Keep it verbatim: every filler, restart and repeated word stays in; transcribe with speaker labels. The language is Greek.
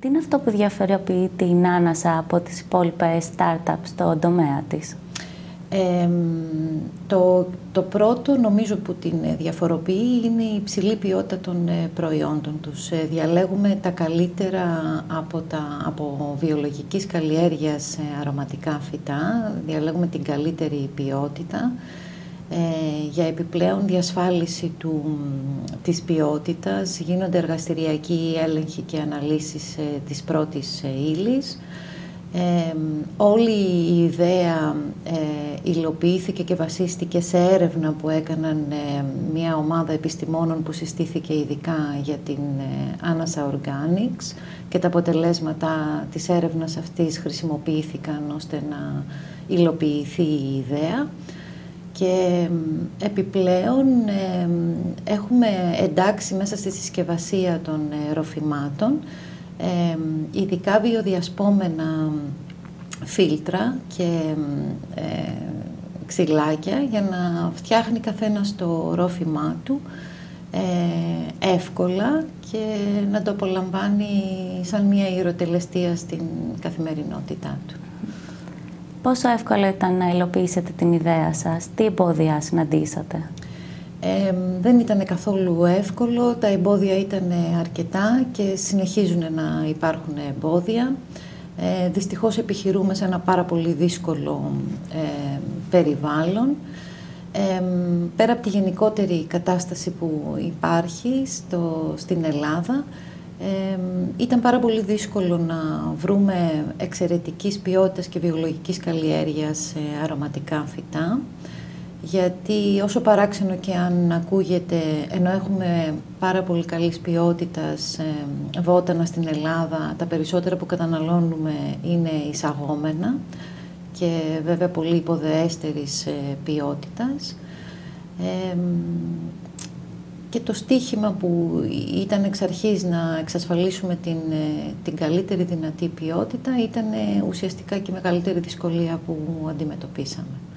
Speaker 1: Τι είναι αυτό που διαφοροποιεί την Άνασα από τις υπόλοιπες startups στον τομέα της?
Speaker 2: Ε, το, το πρώτο νομίζω που την διαφοροποιεί είναι η υψηλή ποιότητα των προϊόντων τους. Διαλέγουμε τα καλύτερα από, τα, από βιολογικής καλλιέργειας αρωματικά φυτά, διαλέγουμε την καλύτερη ποιότητα. Ε, για επιπλέον διασφάλιση του, της ποιότητας γίνονται εργαστηριακοί έλεγχοι και αναλύσεις ε, της πρώτης ε, ύλης. Ε, όλη η ιδέα ε, υλοποιήθηκε και βασίστηκε σε έρευνα που έκαναν ε, μια ομάδα επιστημόνων που συστήθηκε ειδικά για την ε, Άνασα Organics, και τα αποτελέσματα της έρευνας αυτής χρησιμοποιήθηκαν ώστε να υλοποιηθεί η ιδέα. Και επιπλέον ε, έχουμε εντάξει μέσα στη συσκευασία των ε, ροφημάτων ε, ειδικά βιοδιασπόμενα φίλτρα και ε, ξυλάκια για να φτιάχνει καθένας το ρόφημά του ε, εύκολα και να το απολαμβάνει σαν μια ιεροτελεστία στην καθημερινότητά του.
Speaker 1: Πόσο εύκολο ήταν να υλοποιήσετε την ιδέα σας, τι εμπόδια συναντήσατε?
Speaker 2: Ε, δεν ήταν καθόλου εύκολο, τα εμπόδια ήταν αρκετά και συνεχίζουν να υπάρχουν εμπόδια. Ε, δυστυχώς επιχειρούμε σε ένα πάρα πολύ δύσκολο ε, περιβάλλον. Ε, πέρα από τη γενικότερη κατάσταση που υπάρχει στο, στην Ελλάδα, Ε, ήταν πάρα πολύ δύσκολο να βρούμε εξαιρετικής ποιότητας και βιολογικής καλλιέργειας ε, αρωματικά φυτά, γιατί όσο παράξενο και αν ακούγεται, ενώ έχουμε πάρα πολύ καλής ποιότητας ε, βότανα στην Ελλάδα, τα περισσότερα που καταναλώνουμε είναι εισαγόμενα και βέβαια πολύ υποδεέστερης ε, ποιότητας. Ε, Και το στίχημα που ήταν εξ αρχής να εξασφαλίσουμε την, την καλύτερη δυνατή ποιότητα ήταν ουσιαστικά και η μεγαλύτερη δυσκολία που αντιμετωπίσαμε.